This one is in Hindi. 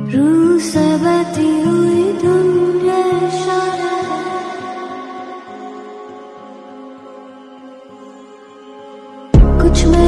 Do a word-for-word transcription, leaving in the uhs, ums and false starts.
रूह से बहती हुई धुन ये इशारा है। कुछ में